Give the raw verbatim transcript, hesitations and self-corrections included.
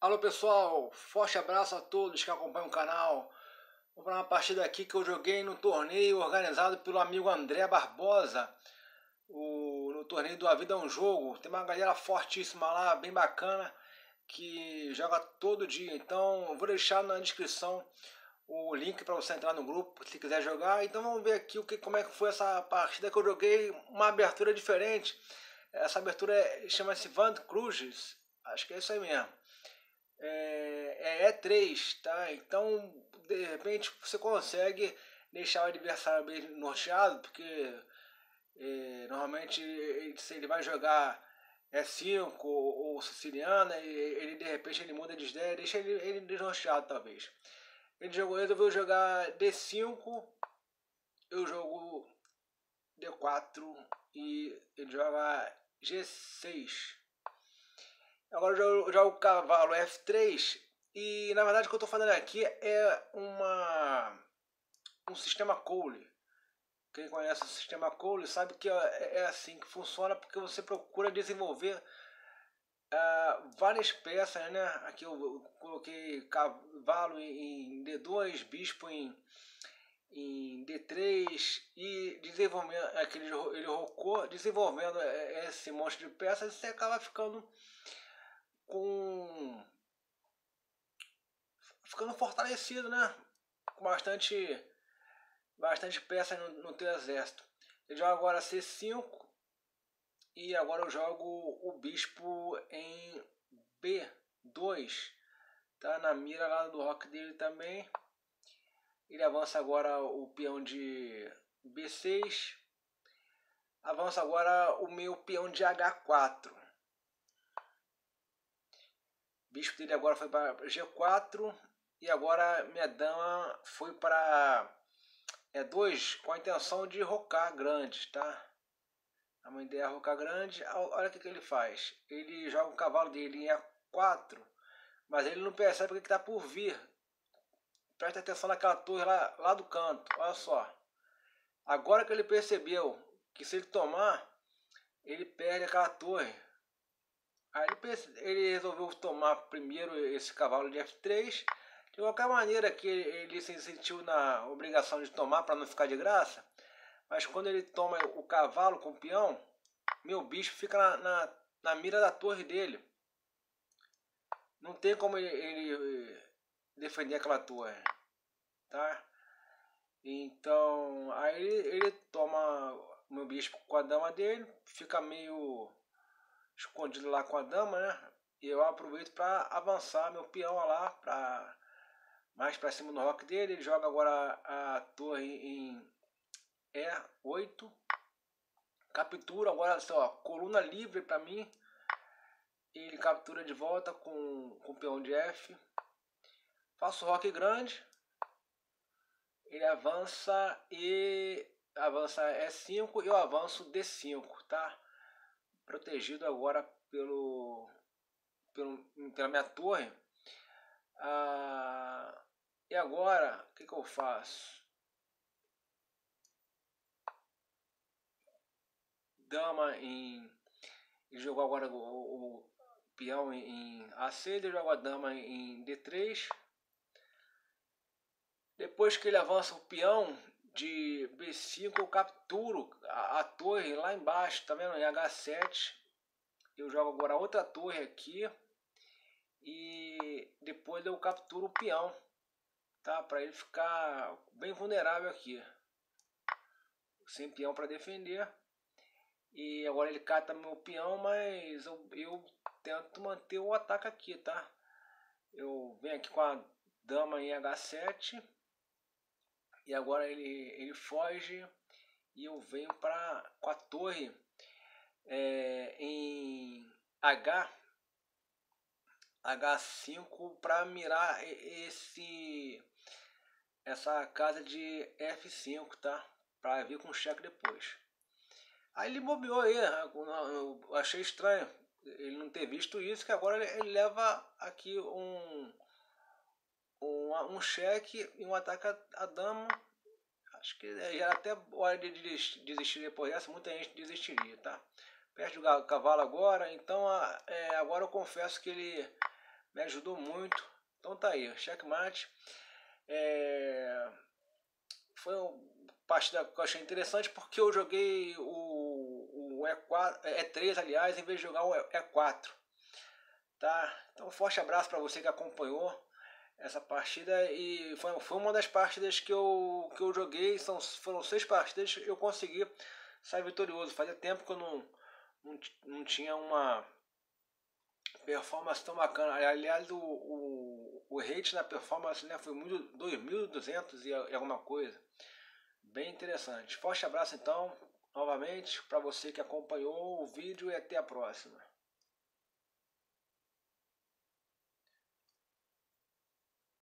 Alô pessoal, forte abraço a todos que acompanham o canal. Vou para uma partida aqui que eu joguei no torneio organizado pelo amigo André Barbosa, o, no torneio do A Vida é um Jogo. Tem uma galera fortíssima lá, bem bacana, que joga todo dia. Então eu vou deixar na descrição o link para você entrar no grupo se quiser jogar. Então vamos ver aqui o que, como é que foi essa partida que eu joguei, uma abertura diferente. Essa abertura é, chama-se Van Cruzes, acho que é isso aí mesmo. É, é E três, tá? Então, de repente, você consegue deixar o adversário bem norteado, porque é, normalmente ele, se ele vai jogar E cinco ou, ou siciliana, e ele de repente ele muda de ideia, deixa ele, ele desnorteado talvez. Ele jogou, resolveu jogar D cinco, eu jogo D quatro e ele joga G seis. Agora eu jogo o cavalo F três e na verdade o que eu estou fazendo aqui é uma, um sistema Cole. Quem conhece o sistema Cole sabe que é, é assim que funciona, porque você procura desenvolver uh, várias peças, né? Aqui eu, eu coloquei cavalo em D dois, bispo em, em D três e desenvolvendo aquele ele rocou, desenvolvendo esse monte de peças, e você acaba ficando com ficando fortalecido, né? Com bastante, bastante peças no, no teu exército. Eu jogo agora C cinco e agora eu jogo o bispo em B dois. Tá na mira lá do rock dele também. Ele avança agora o peão de B seis. Avança agora o meu peão de H quatro. O bispo dele agora foi para G quatro. E agora minha dama foi para E dois com a intenção de rocar grande, tá? A mãe dele é rocar grande. Olha o que, que ele faz. Ele joga o cavalo dele em E quatro, mas ele não percebe o que está por vir. Presta atenção naquela torre lá, lá do canto. Olha só. Agora que ele percebeu que se ele tomar, ele perde aquela torre. Aí ele, ele resolveu tomar primeiro esse cavalo de F três. De qualquer maneira que ele se sentiu na obrigação de tomar para não ficar de graça. Mas quando ele toma o cavalo com o peão, meu bicho fica na, na, na mira da torre dele. Não tem como ele, ele defender aquela torre, tá? Então, aí ele, ele toma o meu bicho com a dama dele, fica meio escondido lá com a dama, né? E eu aproveito para avançar meu peão lá, pra, mais para cima do rock dele. Ele joga agora a, a torre em E oito. Captura agora, ó, coluna livre para mim. Ele captura de volta com, com o peão de F. Faço rock grande. Ele avança e avança E cinco e eu avanço D cinco, tá? Protegido agora pelo, pelo pela minha torre. Ah, e agora o que, que eu faço? Dama em. Ele jogou agora o, o, o peão em A seis, ele jogou a dama em D três. Depois que ele avança o peão de B cinco, eu capturo a, a torre lá embaixo, tá vendo? Em H sete. Eu jogo agora outra torre aqui. E depois eu capturo o peão, tá? Para ele ficar bem vulnerável aqui. Sem peão para defender. E agora ele cata meu peão, mas eu, eu tento manter o ataque aqui, tá? Eu venho aqui com a dama em H sete. E agora ele, ele foge. E eu venho pra, com a torre é, em H, H cinco para mirar esse, essa casa de F cinco, tá? Para vir com cheque depois. Aí ele bobeou aí, eu achei estranho ele não ter visto isso, que agora ele leva aqui um, um, um cheque e um ataque a, a dama. Acho que já era até hora de desistir depois dessa, muita gente desistiria, tá? Perde o cavalo agora, então é, agora eu confesso que ele me ajudou muito. Então tá aí, checkmate. É... Foi uma partida que eu achei interessante porque eu joguei o, o E quatro, E três, aliás, em vez de jogar o E quatro. Tá? Então um forte abraço para você que acompanhou essa partida, e foi, foi uma das partidas que eu, que eu joguei, são, foram seis partidas e eu consegui sair vitorioso. Fazia tempo que eu não, não, não tinha uma performance tão bacana. Aliás, o, o, o rate na performance, né, foi muito dois mil e duzentos e alguma coisa. Bem interessante. Forte abraço então, novamente, para você que acompanhou o vídeo, e até a próxima.